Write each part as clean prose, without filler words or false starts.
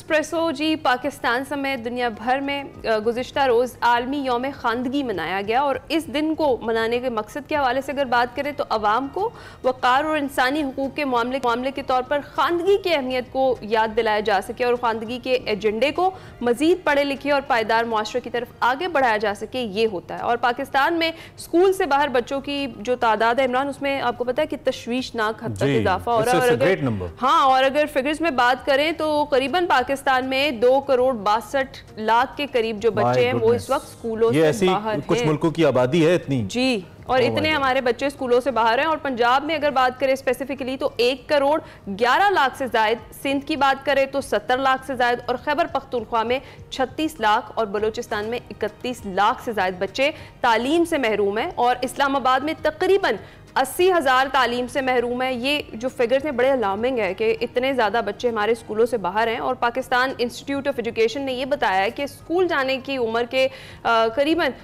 Espresso जी, पाकिस्तान समेत दुनिया भर में गुज़िश्ता रोज़ आलमी यौम ख़ानदगी मनाया गया और इस दिन को मनाने के मकसद के हवाले से अगर बात करें तो अवाम को वक़ार और इंसानी हुकूक़ के मामले के तौर पर ख़ानदगी की अहमियत को याद दिलाया जा सके और ख़ानदगी के एजेंडे को मज़ीद पढ़े लिखे और पायदार मुआशरे की तरफ आगे बढ़ाया जा सके, ये होता है। और पाकिस्तान में स्कूल से बाहर बच्चों की जो तादाद है इमरान, उसमें आपको पता है कि तशवीशनाक हद तक इजाफा हो रहा है। और अगर फिगर्स में बात करें तो करीबन पाकिस्तान में 2,62,00,000 के करीब जो बच्चे हैं वो इस वक्त स्कूलों से बाहर हैं। कुछ मुल्कों की आबादी है इतनी जी, और इतने हमारे बच्चे स्कूलों से बाहर हैं। और पंजाब में अगर बात करें स्पेसिफिकली तो 1,11,00,000 से जायद, सिंध की बात करें तो 70 लाख से जायद और खैबर पख्तूनख्वा में 36 लाख और बलूचिस्तान में 31 लाख से जायद बच्चे तालीम से महरूम हैं। और इस्लामाबाद में तकरीबन 80,000 तालीम से महरूम है। ये जो फिगर्स हैं बड़े अलार्मिंग है कि इतने ज़्यादा बच्चे हमारे स्कूलों से बाहर हैं। और पाकिस्तान इंस्टीट्यूट ऑफ एजुकेशन ने ये बताया है कि स्कूल जाने की उम्र के करीबन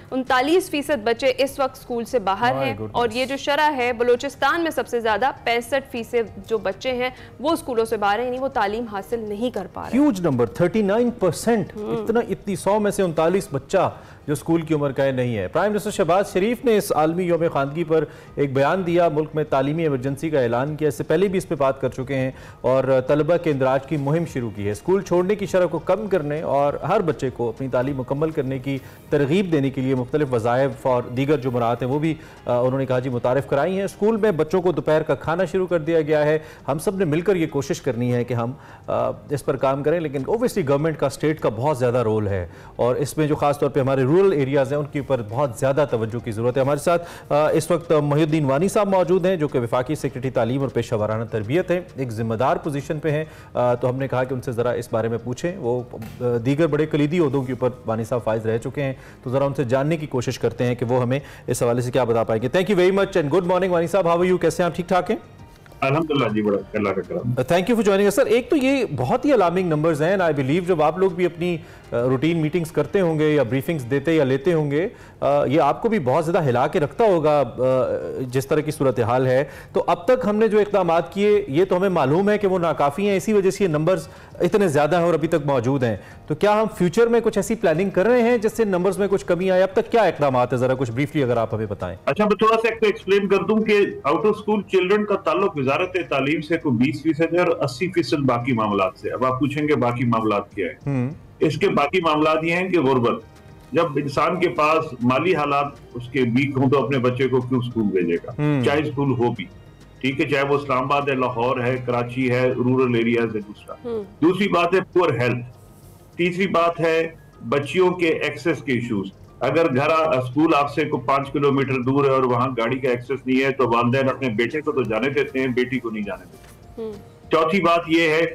39% बच्चे इस वक्त स्कूल से बाहर हैं। और ये जो शरह है, बलूचिस्तान में सबसे ज़्यादा 65% जो बच्चे हैं वो स्कूलों से बाहर हैं, यानी वो तालीम हासिल नहीं कर पा रहे। Huge number, 39%। इतनी 100 में से 39 बच्चा जो स्कूल की उम्र का है नहीं है। प्राइम मिनिस्टर शहबाज शरीफ ने इस आलमी यौम ख़ानदगी पर एक बयान दिया, मुल्क में तालीमी इमरजेंसी का ऐलान किया। इससे पहले भी इस पर बात कर चुके हैं और तलबा के इंदराज की मुहिम शुरू की है। स्कूल छोड़ने की शरह को कम करने और हर बच्चे को अपनी तालीम मुकम्मल करने की तरगीब देने के लिए मुख्तलिफ वज़ाइफ और दीगर जो मुराद हैं वो भी उन्होंने कहा जी मुतारिफ कराई हैं। स्कूल में बच्चों को दोपहर का खाना शुरू कर दिया गया है। हम सब ने मिलकर ये कोशिश करनी है कि हम इस पर काम करें, लेकिन ओबियसली गवर्नमेंट का, स्टेट का बहुत ज़्यादा रोल है और इसमें जो खासतौर पर हमारे रूरल एरियाज़ हैं उनके ऊपर बहुत ज़्यादा तवज्जो की ज़रूरत है। हमारे साथ इस वक्त मोहिउद्दीन वानी साहब मौजूद हैं जो कि वफाकी सेक्रेटरी तालीम और पेशा वाराना तरबियत हैं, एक ज़िम्मेदार पोजीशन पे हैं। तो हमने कहा कि उनसे ज़रा इस बारे में पूछें। वो दीगर बड़े कलीदी ओहदों के ऊपर वानी साहब फाइज रह चुके हैं, तो ज़रा उनसे जानने की कोशिश करते हैं कि वो हमें इस हवाले से क्या बता पाएंगे। Thank you very much and good morning Wani साहब, हाउ आर यू? कैसे हैं आप? ठीक ठाक हैं? अल्हम्दुलिल्लाह जी, बड़ा अल्लाह का करम। Thank you for joining us sir. एक तो ये बहुत ही अलार्मिंग नंबर्स हैं, आई बिलीव जब आप लोग भी अपनी रूटीन मीटिंग्स करते होंगे या ब्रीफिंग्स देते या लेते होंगे, ये आपको भी बहुत ज़्यादा हिला के रखता होगा जिस तरह की सूरत हाल है। तो अब तक हमने जो इक़दाम किए ये तो हमें मालूम है कि वो नाकाफ़ी हैं, इसी वजह से ये नंबर्स इतने ज़्यादा हैं और अभी तक मौजूद हैं। तो क्या हम फ्यूचर में कुछ ऐसी प्लानिंग कर रहे हैं जिससे नंबर्स में कुछ कमी आए? अब तक क्या इक़दाम है, ज़रा कुछ ब्रीफली अगर आप हमें बताएं। अच्छा, मैं थोड़ा सा एक्सप्लेन कर दूं कि आउट ऑफ स्कूल चिल्ड्रन का ताल्लुक वजारत तालीम से को 20% है और 80% बाकी मामलात से। अब आप पूछेंगे बाकी मामलात क्या है? इसके बाकी मामलात ये हैं कि गुर्बत, जब इंसान के पास माली हालात उसके वीक हों तो अपने बच्चे को क्यों स्कूल भेजेगा, चाहे स्कूल हो भी, ठीक है, चाहे वो इस्लामाबाद है, लाहौर है, कराची है, रूरल एरियाज है। दूसरी बात है पुअर हेल्थ। तीसरी बात है बच्चियों के एक्सेस के इश्यूज। अगर घर स्कूल आपसे को 5 किलोमीटर दूर है और वहां गाड़ी का एक्सेस नहीं है तो वालिदैन अपने बेटे को तो जाने देते हैं, बेटी को नहीं जाने देते। चौथी बात यह है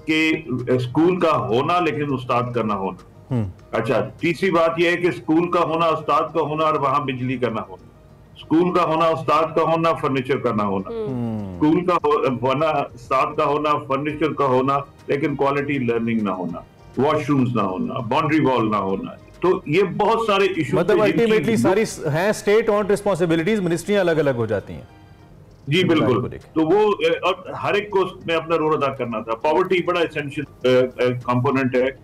कि स्कूल का होना लेकिन उस्ताद का ना होना। अच्छा, तीसरी बात यह है कि स्कूल का होना, उस्ताद का होना और वहां बिजली का ना होना। स्कूल का होना, उस्ताद का होना, फर्नीचर का ना होना। स्कूल का होना, उस्ताद का होना, फर्नीचर का होना, लेकिन क्वालिटी लर्निंग ना होना, वॉशरूम्स ना होना, बाउंड्री वॉल ना होना। तो ये बहुत सारे इशू, मतलब अल्टीमेटली सारी हैं स्टेट ऑन रिस्पांसिबिलिटीज, मिनिस्ट्रियां अलग अलग हो जाती हैं। जी बिल्कुल। तो वो और हर एक को में अपना रोल अदा करना था। पॉवर्टी बड़ा एसेंशियल कंपोनेंट है,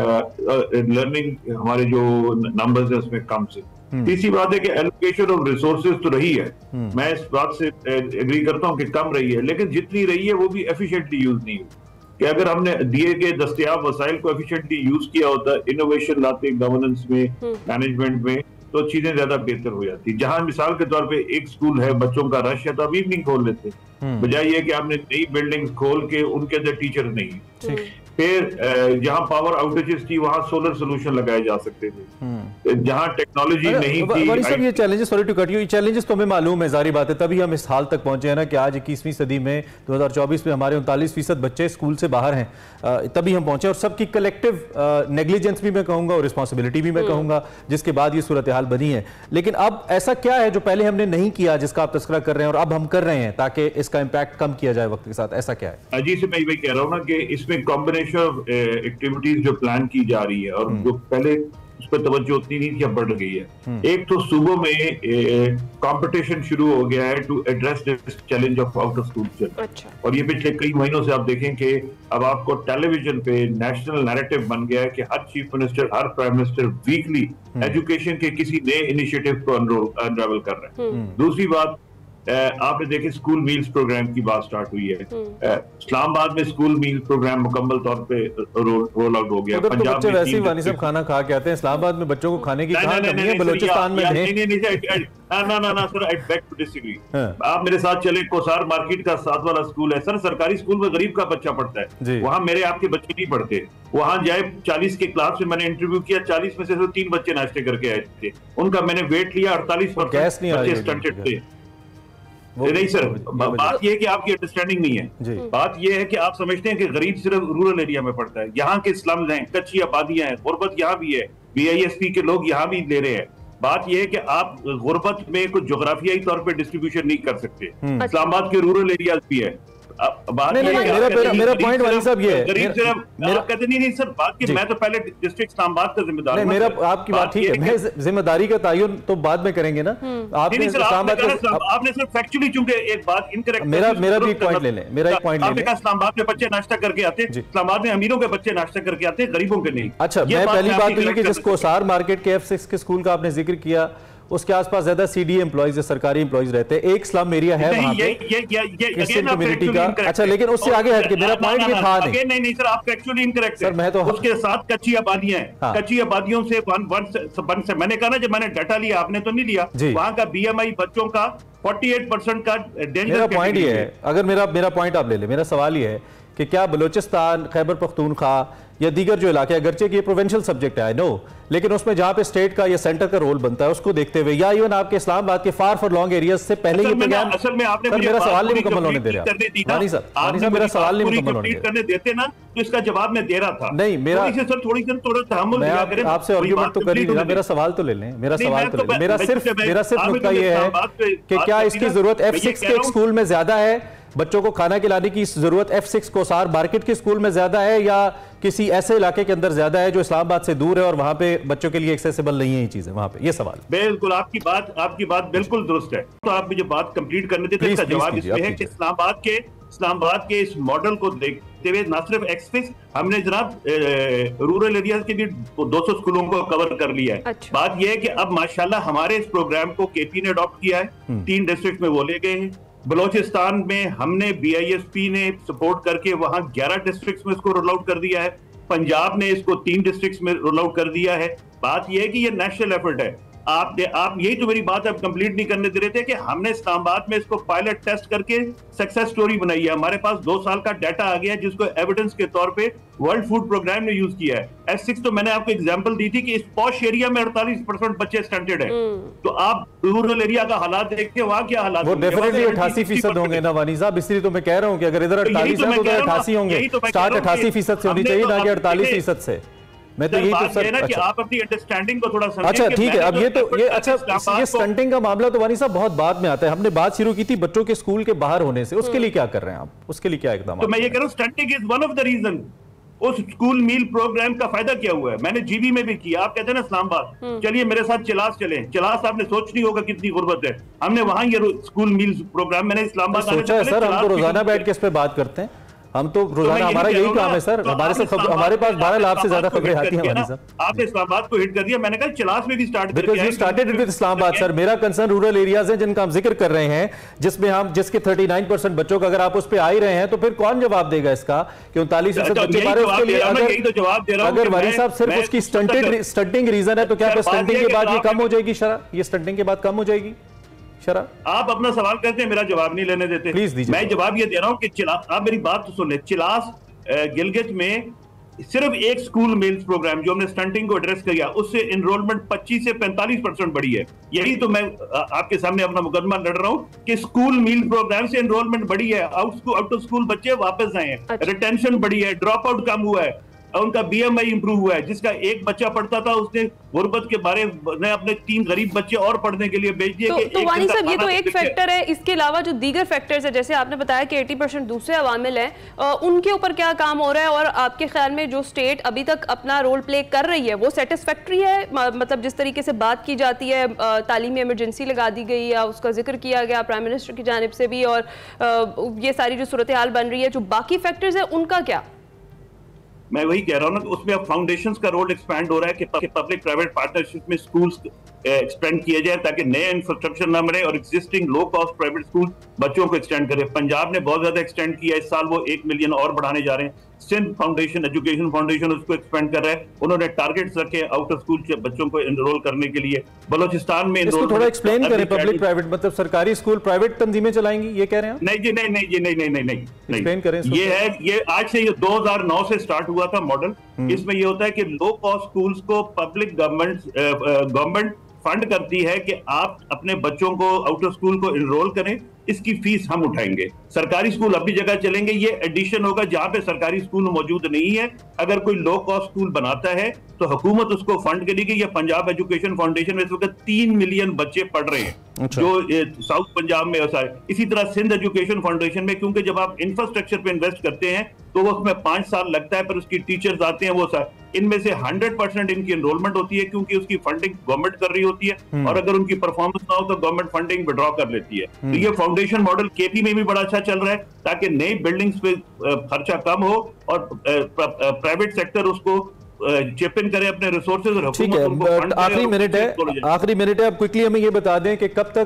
लर्निंग हमारे जो नंबर्स है उसमें कम से। तीसरी बात है कि एलोकेशन ऑफ रिसोर्सेज तो रही है, मैं इस बात से एग्री करता हूँ कि कम रही है, लेकिन जितनी रही है वो भी एफिशिएंटली यूज नहीं हुई। कि अगर हमने दिए गए दस्तयाब वसाइल को एफिशिएंटली यूज किया होता, इनोवेशन लाते गवर्नेंस में, मैनेजमेंट में, तो चीजें ज्यादा बेहतर हो जाती। जहां मिसाल के तौर पे एक स्कूल है, बच्चों का रश है तो आप इवनिंग खोल लेते, बजाय ये कि आपने नई बिल्डिंग खोल के उनके अंदर टीचर नहीं। फिर जहां पावर आउटेजेस थी वहां सोलर सोल्यूशन लगाए जा सकते थे, जहां टेक्नोलॉजी नहीं थी। ये challenges, sorry to cut you, ये चैलेंजेस तो हमें मालूम है, जारी बात है, तभी हम इस हाल तक पहुंचे हैं ना कि आज 21वीं सदी में 2024 में हमारे 39% बच्चे स्कूल से बाहर हैं, तभी हम पहुंचे। और सबकी कलेक्टिव नेग्लिजेंस भी मैं कहूंगा और रिस्पॉन्सिबिलिटी भी मैं कहूंगा, जिसके बाद ये सूरत हाल बनी है। लेकिन अब ऐसा क्या है जो पहले हमने नहीं किया, जिसका आप तस्करा कर रहे हैं और अब हम कर रहे हैं ताकि इसका इम्पैक्ट कम किया जाए वक्त के साथ? ऐसा क्या है? जी से मैं कह रहा हूँ ना कि इसमें कॉम्बिनेशन ऑफ एक्टिविटीज जो प्लान की जा रही है और जो पहले उस पर तवज्जो उतनी नहीं थी, अब बढ़ गई है। एक तो सूबों में कंपटीशन शुरू हो गया है to address this challenge of out of school children, और ये पिछले कई महीनों से आप देखें कि अब आपको टेलीविजन पे नेशनल नैरेटिव बन गया है कि हर चीफ मिनिस्टर, हर प्राइम मिनिस्टर वीकली एजुकेशन के किसी नए इनिशिएटिव को अनरावल कर रहे हैं। दूसरी बात, आपने देखे स्कूल मील्स प्रोग्राम की बात स्टार्ट हुई है। इस्लामाबाद में स्कूल मील प्रोग्राम मुकम्मल तौर पे रोल आउट हो गया। तो बच्चे वैसे ही वानी साहब खाना खा के आते हैं। इस्लामाबाद में बच्चों को खाने की कहां कमी है? बलूचिस्तान में ना sir, I beg to disagree. आप मेरे साथ चले, कोसार मार्केट का 7 वाला स्कूल है सर, सरकारी स्कूल में गरीब का बच्चा पढ़ता है, वहां मेरे आपके बच्चे नहीं पढ़ते। वहां जाए 40 के क्लास में मैंने इंटरव्यू किया, 40 में से 3 बच्चे नाश्ते करके आए थे, उनका मैंने वेट लिया, 48% बच्चे स्टंटेड थे। नहीं सर, बात यह है कि आपकी अंडरस्टैंडिंग नहीं है। बात यह है कि आप समझते हैं कि गरीब सिर्फ रूरल एरिया में पड़ता है। यहाँ के स्लम्स हैं, कच्ची आबादियां हैं, गुर्बत यहाँ भी है, BISP के लोग यहाँ भी ले रहे हैं। बात यह है कि आप गुर्बत में कुछ जोग्राफियाई तौर पे डिस्ट्रीब्यूशन नहीं कर सकते। इस्लामाबाद के रूरल एरियाज भी है। मेरा पॉइंट वाली साहब ये है, नहीं सर, बात की मैं तो पहले डिस्ट्रिक्ट इस्लामाबाद का जिम्मेदार हूं। मेरा आपकी बात ठीक है, मैं जिम्मेदारी का तयन तो बाद में करेंगे ना। आपने सिर्फ फैक्चुअली, चूंकि एक बात इनकरेक्ट, मेरा भी एक पॉइंट ले लें, मेरा एक पॉइंट ले लें। इस्लामाबाद में बच्चे नाश्ता करके आते हैं, इस्लामाबाद में अमीरों के बच्चे नाश्ता करके आते हैं, गरीबों के नहीं। अच्छा, मैं पहली बात तो ये कि जिस कोसार मार्केट के F6 के स्कूल का आपने जिक्र किया, उसके आसपास ज्यादा CDA एम्प्लॉइज, सरकारी एम्प्लॉइज रहते हैं। एक स्लम एरिया है वहां पे क्रिश्चियन कम्युनिटी का। अच्छा, लेकिन उससे आगे हट के मेरा पॉइंट ये था नहीं सर, आप एक्चुअली इनकरेक्ट है। मैं तो उसके साथ कच्ची आबादियां हैं, कच्ची आबादियों से मैंने कहा ना, जब मैंने डाटा लिया, आपने तो नहीं लिया, वहां का BMI बच्चों का 48% का डेंजर। मेरा पॉइंट ये है, अगर मेरा पॉइंट आप ले ले, मेरा सवाल ये है कि क्या बलूचिस्तान, खैबर पख्तूनख्वा या दीगर जो इलाके, अगरचे कि ये प्रोविंशियल सब्जेक्ट है, आई नो, लेकिन उसमें जहां पे स्टेट का या सेंटर का रोल बनता है, उसको देखते हुए, या इवन आपके इस्लामाबाद के फार लॉन्ग एरियाज से पहले ये प्रोग्राम, मेरा सवाल नहीं मुकम्मल होने दे रहा। रानी साहब, मेरा सवाल नहीं मुकम्मल होने देते ना, तो इसका जवाब मैं दे रहा था। नहीं, मेरा थोड़ा तहम्मुल दिया करें, आपसे आर्गुमेंट तो कर ही नहीं, मेरा सवाल तो ले लें, मेरा सवाल तो ले लें। मेरा सिर्फ नुकता ये है कि क्या इसकी जरूरत F6 के स्कूल में ज्यादा है, बच्चों को खाना खिलाने की जरूरत F6 कोसार मार्केट के स्कूल में ज्यादा है, या किसी ऐसे इलाके के अंदर ज्यादा है जो इस्लामाबाद से दूर है और वहां पे बच्चों के लिए एक्सेसिबल नहीं है ये चीजें वहां पे? ये सवाल बिल्कुल, आपकी बात बिल्कुल दुरुस्त है। तो आप मुझे बात कंप्लीट करने देते, इसका जवाब इसमें है कि इस्लामाबाद के इस मॉडल को देखते हुए ना सिर्फ F6, हमने जनाब रूरल एरिया के भी 200 स्कूलों को कवर कर लिया है। अच्छा। बात यह है कि अब माशाल्लाह हमारे इस प्रोग्राम को KP ने अडॉप्ट किया है, 3 डिस्ट्रिक्ट में वो ले गए हैं। बलोचिस्तान में हमने BISP ने सपोर्ट करके वहां 11 डिस्ट्रिक्ट्स में इसको रोल आउट कर दिया है। पंजाब ने इसको 3 डिस्ट्रिक्ट्स में रोल आउट कर दिया है। बात यह है कि ये नेशनल एफर्ट है। आप यही तो मेरी बात अब कंप्लीट नहीं करने दे रहे थे कि हमने इस्लामाबाद में इसको पायलट टेस्ट करके सक्सेस स्टोरी बनाई है। हमारे पास 2 साल का डाटा आ गया है जिसको एविडेंस के तौर पे वर्ल्ड फूड प्रोग्राम ने यूज किया है। F6 तो मैंने आपको एग्जांपल दी थी कि इस पॉश एरिया में 48% बच्चे स्टंटेड है। तो आप रूरल एरिया का हालात देखते हैं, वहाँ क्या हालात? वो डेफिनेटली 88% होंगे ना वानी साहब, इसलिए तो मैं कह रहा हूँ कि अगर इधर 48 है तो उधर 88 होंगे। स्टार्ट 88% से होनी चाहिए, ना कि 48% से। मैं तो यही तो सर, ना कि आप अपनी अंडरस्टैंडिंग को थोड़ा समझें। अच्छा ठीक है, अब ये स्टंटिंग का मामला तो वानी साहब बहुत बाद में आता है। हमने बात शुरू की थी बच्चों के स्कूल के बाहर होने से, उसके लिए क्या कर रहे हैं आप? उसके लिए क्या इकदाम? तो मैं ये कह रहा हूँ, stunting is one of the reason. उस स्कूल मील प्रोग्राम का फायदा क्या हुआ है? मैंने GB में भी किया। आप कहते हैं ना इस्लामाबाद, चलिए मेरे साथ चिलास चले। चिलास आपने सोच नहीं होगा कितनी गुर्बत है। हमने वहां ये स्कूल मील प्रोग्राम, मैंने इस्लामाबाद सोचा है सर, हम तो रोजाना बैठ के इस पे बात करते हैं। हम तो रोजाना, हमारा यही काम है सर। हमारे पास 12 लाख से ज्यादा खबरें आती हैं। आपने इस्लामाबाद को हिट कर दिया, मैंने कहा चिलास में भी स्टार्टेड विद इस्लामाबाद सर। मेरा कंसर्न रूरल एरियाज है जिनका हम जिक्र कर रहे हैं, जिसके 39% बच्चों का अगर आप उस पे आ ही रहे हैं, तो फिर कौन जवाब देगा इसका कि 39% बच्चे मारे? उसके लिए अगर वाली साहब सिर्फ उसकी स्टंटिंग रीजन है, तो क्या स्टंटिंग के बाद ये कम हो जाएगी शरह? ये स्टंटिंग के बाद कम हो जाएगी शरह? आप अपना सवाल करते हैं, मेरा जवाब नहीं लेने देते। प्लीज दीजिए। मैं जवाब ये दे रहा हूं कि चिलास, आप मेरी बात तो सुन ले। चिलास गिलगित में सिर्फ एक स्कूल मील्स प्रोग्राम जो हमने स्टंटिंग को एड्रेस किया, उससे एनरोलमेंट 25 से 45% बढ़ी है। यही तो मैं आपके सामने अपना मुकदमा लड़ रहा हूं कि स्कूल मील प्रोग्राम से एनरोलमेंट बढ़ी है, आउट ऑफ स्कूल बच्चे वापस आए हैं, रिटेंशन बढ़ी है, ड्रॉप आउट कम हुआ है। उनका BMI इंप्रूव हुआ है। जिसका एक बच्चा पढ़ता था उसने गुर्बत के बारे में अपने 3 गरीब बच्चे और पढ़ने के लिए भेज दिए। तो वानी साहब, ये तो एक फैक्टर है, इसके अलावा जो दीगर फैक्टर्स है, जैसे आपने बताया कि 80% दूसरे अवामिल हैं, उनके ऊपर क्या काम हो रहा है? और आपके ख्याल में जो स्टेट अभी तक अपना रोल प्ले कर रही है वो सेटिस्फैक्ट्री है? मतलब जिस तरीके से बात की जाती है, तालीमी इमरजेंसी लगा दी गई या उसका जिक्र किया गया प्राइम मिनिस्टर की जानिब से भी, और ये सारी जो सूरत हाल बन रही है, जो बाकी फैक्टर्स है उनका क्या? मैं वही कह रहा हूँ ना, उसमें अब फाउंडेशंस का रोल एक्सपैंड हो रहा है कि पब्लिक प्राइवेट पार्टनरशिप में स्कूल्स एक्सपेंड किए जाए ताकि नए इंफ्रास्ट्रक्चर न बने और existing low cost private school बच्चों को एक्सटेंड करे। पंजाब ने बहुत ज्यादा एक्सटेंड किया, इस साल वो 1 मिलियन और बढ़ाने जा रहे हैं। सिंध फाउंडेशन, एजुकेशन फाउंडेशन उसको एक्सपेंड कर रहा है। उन्होंने टारगेट्स रखे आउट ऑफ स्कूल बच्चों को एनरोल करने के लिए। बलोचिस्तान में इसको थोड़ा एक्सप्लेन करें। पब्लिक प्राइवेट मतलब सरकारी स्कूल प्राइवेट तंजीमें चलाएंगी, ये कह रहे हैं? नहीं जी, नहीं। एक्सप्लेन करें। ये है, ये आज से, ये 2009 से स्टार्ट हुआ था मॉडल। इसमें ये होता है कि लो कॉस्ट स्कूल्स को पब्लिक गवर्नमेंट फंड करती है कि आप अपने बच्चों को आउट ऑफ स्कूल को एनरोल करें, इसकी फीस हम उठाएंगे। सरकारी स्कूल अपनी जगह चलेंगे, ये एडिशन होगा जहां पे सरकारी स्कूल मौजूद नहीं है। अगर कोई लो कॉस्ट स्कूल बनाता है तो हुकूमत उसको फंड करेगी। ये पंजाब एजुकेशन फाउंडेशन में इस वक्त 3 मिलियन बच्चे पढ़ रहे हैं। अच्छा। जो साउथ पंजाब में है। इसी तरह सिंध एजुकेशन फाउंडेशन में, क्योंकि जब आप इंफ्रास्ट्रक्चर पे इन्वेस्ट करते हैं तो वो उसमें 5 साल लगता है, पर उसकी टीचर्स आते हैं, वो इनमें से 100% इनकी एनरोलमेंट होती है क्योंकि उसकी फंडिंग गवर्नमेंट कर रही होती है। और अगर उनकी परफॉर्मेंस ना हो तो गवर्नमेंट फंडिंग विड्रॉ कर लेती है। तो ये फाउंडेशन मॉडल KP में भी बड़ा अच्छा चल रहा है ताकि नई बिल्डिंग्स पे खर्चा कम हो और प्राइवेट सेक्टर उसको चिप इन करे अपने रिसोर्सेज और ठीक है। आखिरी मिनट है, अब क्विकली हमें ये बता दें कि कब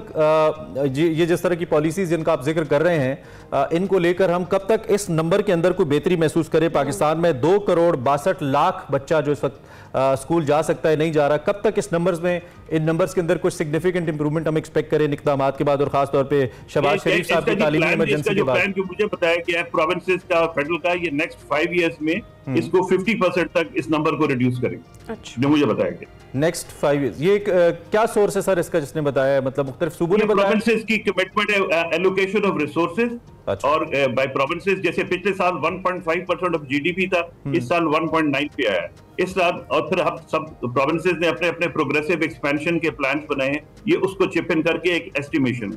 तक ये जिस तरह की पॉलिसीज जिनका आप जिक्र कर रहे हैं, इनको लेकर हम कब तक इस नंबर के अंदर कोई बेहतरी महसूस करें? पाकिस्तान में 2,62,00,000 बच्चा जो इस वक्त स्कूल जा सकता है, नहीं जा रहा, कब तक इस नंबर्स में, इन नंबर्स के अंदर कुछ सिग्निफिकेंट इंप्रूवमेंट हम एक्सपेक्ट करें इक़दामात के बाद, और खासतौर पे शहबाज शरीफ साहब की तालीमी इमरजेंसी के बाद? मुझे बताया कि प्रोविंसेस का, फेडरल का, ये नेक्स्ट 5 इयर्स में इसको 50% तक इस नंबर को रिड्यूस करेंगे। अच्छा। जो मुझे बताया गया नेक्स्ट 5 इयर्स। ये क्या सोर्स है सर इसका जिसने बताया? मतलब मुख्तलिफ सूबों ने बताया? प्रोविंसेस की कमिटमेंट है, एलोकेशन ऑफ रिसोर्सेज। अच्छा। और बाय प्रोविंसेस, जैसे पिछले साल 1.5% ऑफ GDP था, इस साल 1.9 पे आया है इस साल। और फिर हम सब प्रोविंसेस ने अपने अपने प्रोग्रेसिव एक्सपेंशन के प्लान्स बनाए हैं, ये उसको चिप इन करके एक एस्टिमेशन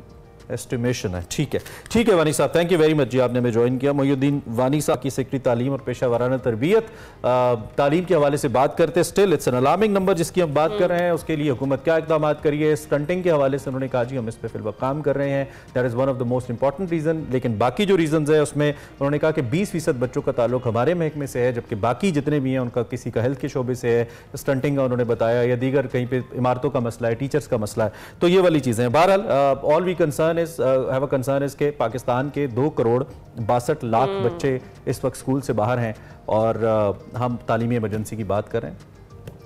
है। ठीक है वानी साहब, थैंक यू वेरी मच जी, आपने हमें ज्वाइन किया। मोहिउद्दीन वानी साहब की सेक्रेटरी तालीम और पेशा वाराना तरबियत, तालीम के हवाले से बात करते। Still it's an alarming number जिसकी हम बात कर रहे हैं। उसके लिए हुकूमत क्या इक़दाम करिए? स्टंटिंग के हवाले से उन्होंने कहा जी हम इस पर फिलहाल काम कर रहे हैं, that is one of the most important reason. लेकिन बाकी जो रीजन है उसमें उन्होंने कहा कि 20% बच्चों का ताल्लुक हमारे महकमे से है, जबकि बाकी जितने भी हैं उनका किसी का हेल्थ के शोबे से है, स्टंटिंग का उन्होंने बताया, या दीगर कहीं पर इमारतों का मसला है, टीचर्स का मसला है। तो ये वाली चीज़ें हैं। बहरहाल all we concern is have a concern is के पाकिस्तान के 2,62,00,000 बच्चे इस वक्त स्कूल से बाहर हैं और हम तालीमी इमरजेंसी की बात कर रहे हैं।